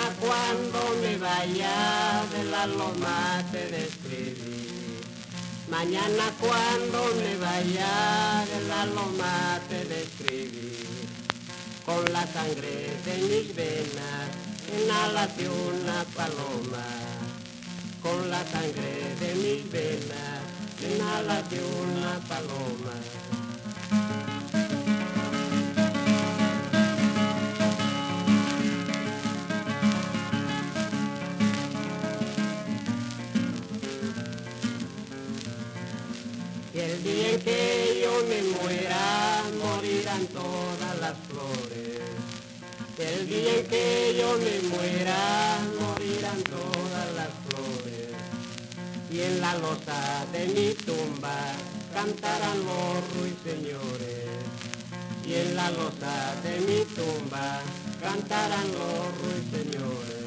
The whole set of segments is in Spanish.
Mañana cuando me vaya de la loma te de escribir. Mañana cuando me vaya de la loma te de escribir. Con la sangre de mis venas en alas de una paloma. Con la sangre de mis venas en alas de una paloma. Y el día en que yo me muera, morirán todas las flores. El día en que yo me muera, morirán todas las flores. Y en la losa de mi tumba cantarán los ruiseñores. Y en la losa de mi tumba cantarán los ruiseñores.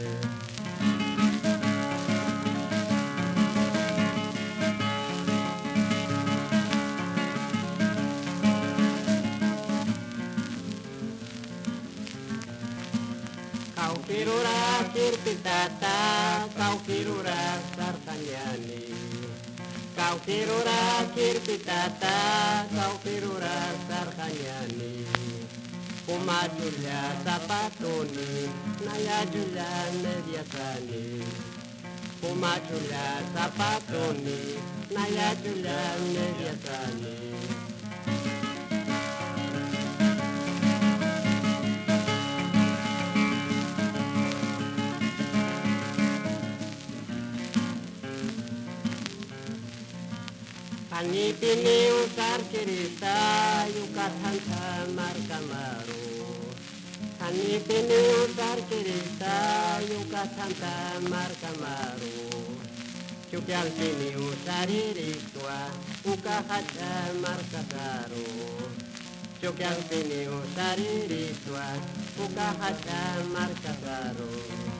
Kaukirura kirtitata, kaukirura sartanyani. Kaukirura kirtitata, kaukirura sartanyani. Kumajulia sapatoni, nayajulia mediasani. Kumajulia sapatoni, nayajulia mediasani. Hani pini usar cerita yukatan samar kamaru. Hani pini usar cerita yukatan samar kamaru. Cukian pini usar irikwa ukahat samar kakaru. Cukian pini usar irikwa ukahat samar kakaru.